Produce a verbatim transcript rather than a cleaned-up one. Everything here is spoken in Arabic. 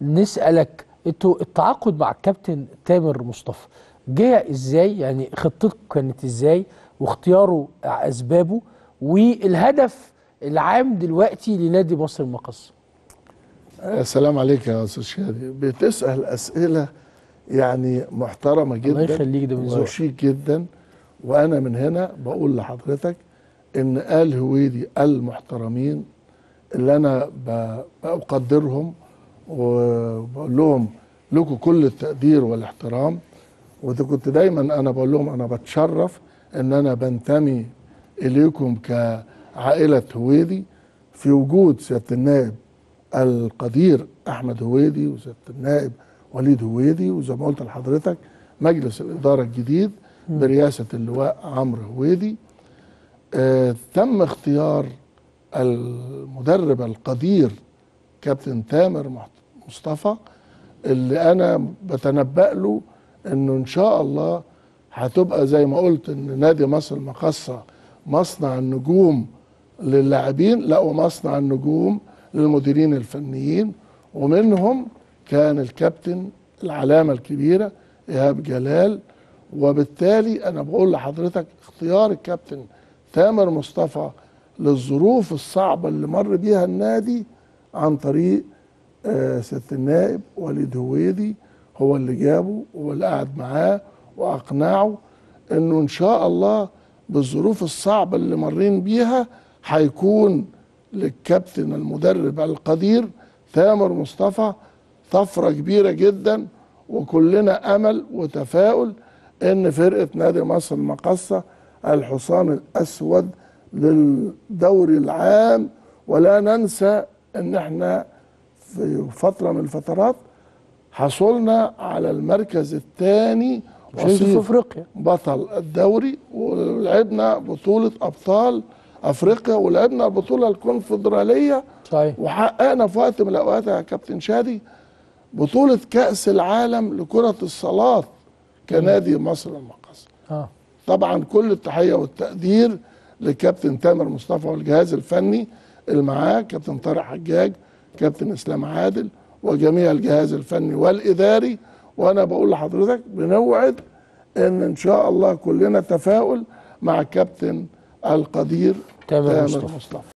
نسالك انتوا التعاقد مع الكابتن تامر مصطفى جه ازاي؟ يعني خطتكم كانت ازاي واختياره اسبابه والهدف العام دلوقتي لنادي مصر المقاصة؟ السلام عليك يا استاذ شادي. بتسال اسئله يعني محترمه جدا، الله يخليك، ده من ذوقك وشيك جدا. وانا من هنا بقول لحضرتك ان آل هويدي المحترمين اللي انا بقدرهم وبقول لهم لكم كل التقدير والاحترام، وده كنت دايما انا بقول لهم انا بتشرف ان انا بنتمي اليكم كعائله هويدي في وجود سياده النائب القدير احمد هويدي وسياده النائب وليد هويدي، وزي ما قلت لحضرتك مجلس الاداره الجديد برئاسه اللواء عمرو هويدي. آه تم اختيار المدرب القدير كابتن تامر مصطفى، اللي انا بتنبأ له انه ان شاء الله هتبقى زي ما قلت ان نادي مصر المقاصة مصنع النجوم للاعبين، لا ومصنع النجوم للمديرين الفنيين، ومنهم كان الكابتن العلامة الكبيرة إيهاب جلال. وبالتالي أنا بقول لحضرتك اختيار الكابتن تامر مصطفى للظروف الصعبة اللي مر بيها النادي عن طريق آه سيادة النائب وليد هويدي، هو اللي جابه وهو اللي قعد معاه وأقنعه إنه إن شاء الله بالظروف الصعبة اللي مرين بيها هيكون للكابتن المدرب القدير تامر مصطفى طفرة كبيرة جدا، وكلنا أمل وتفاؤل إن فرقة نادي مصر المقاصة الحصان الأسود للدوري العام. ولا ننسى إن إحنا في فترة من الفترات حصلنا على المركز الثاني في افريقيا بطل الدوري، ولعبنا بطولة أبطال افريقيا، ولعبنا البطوله الكونفدراليه. صحيح. وحققنا في وقت من الاوقات يا كابتن شادي بطوله كاس العالم لكره الصالات كنادي مصر المقاصة. اه طبعا كل التحيه والتقدير لكابتن تامر مصطفى والجهاز الفني اللي معاه كابتن طارق حجاج، كابتن اسلام عادل، وجميع الجهاز الفني والاداري. وانا بقول لحضرتك بنوعد ان ان شاء الله كلنا تفاؤل مع الكابتن القدير تامر مصطفى.